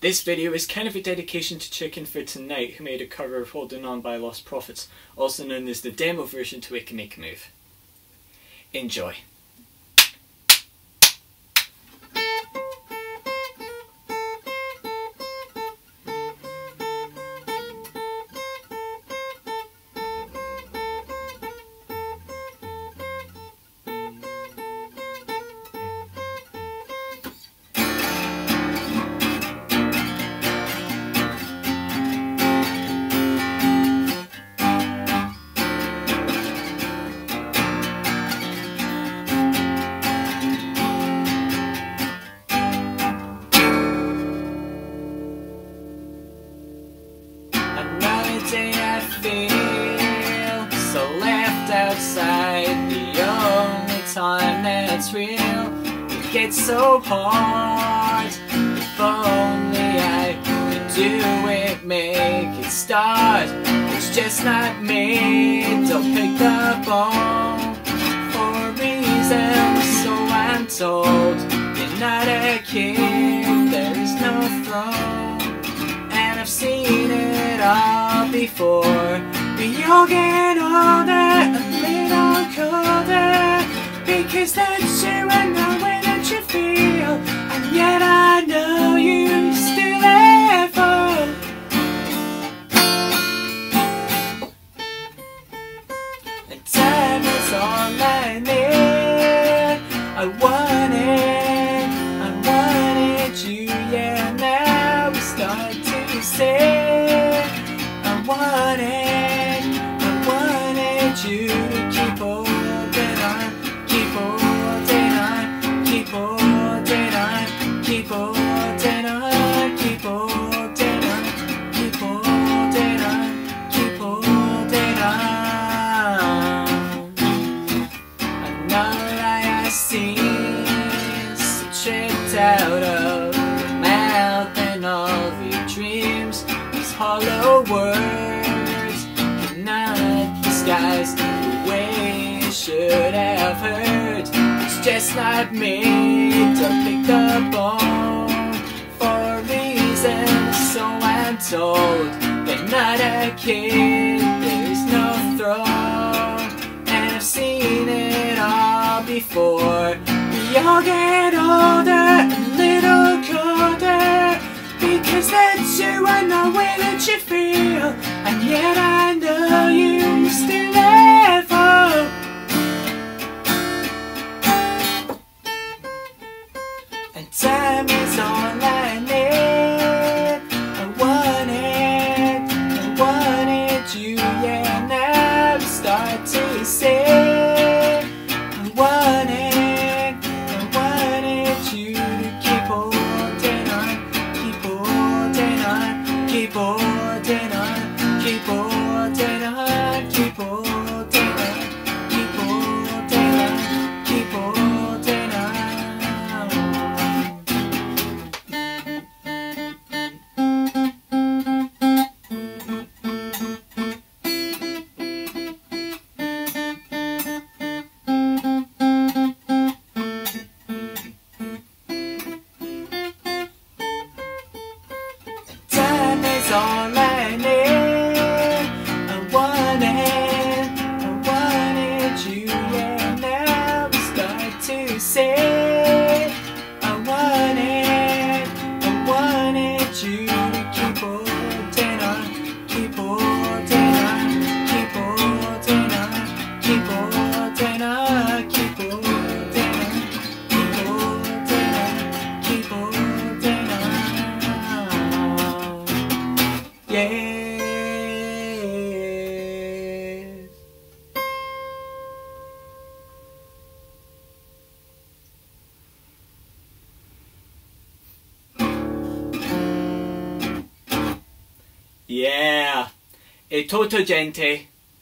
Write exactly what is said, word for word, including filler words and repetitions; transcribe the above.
This video is kind of a dedication to Chicken for Tonight, who made a cover of Holding On by Lostprophets, also known as the demo version to We Can Make a Move. Enjoy. I feel so left outside, the only time that's real. It gets so hard. If only I could do it, make it start. It's just not me. Don't pick the bone for reasons, so I'm told. You're not a kid, there is no throne, and I've seen it all before. We all get older, a little colder, because that's you and the way that you feel. And yet I know you still ever. And time is all I need. I want it, I wanted you, yeah. Now we start to say I wanted, I wanted you to keep holding on, keep holding on, keep holding on, keep holding on, keep holding on, keep holding on, keep holding on. I know I see so tripped out of your mouth and all your dreams, these hollow words cannot disguise the way you should have heard. It's just not me. Don't pick the bone for reasons, so I'm told. They're not a kid, there's no throne, and I've seen it all before. We all get older, a little colder, because that's you and the way that you feel. And yet I know you still ever. And time is all I need. I want it, I wanted you, yeah. Now we start to say I want it, I wanted you to keep holding on, keep holding on, keep holding on, keep holding on, keep holding on, keep holding on, keep holding on. Time is all I need. I wanted, I wanted you, yeah. Now we start to say I wanted, I wanted you to keep holding on, keep holding on, keep holding on, keep holding on, keep holding on, keep holding on, keep holding on. Yes. Yeah. E tutto, gente.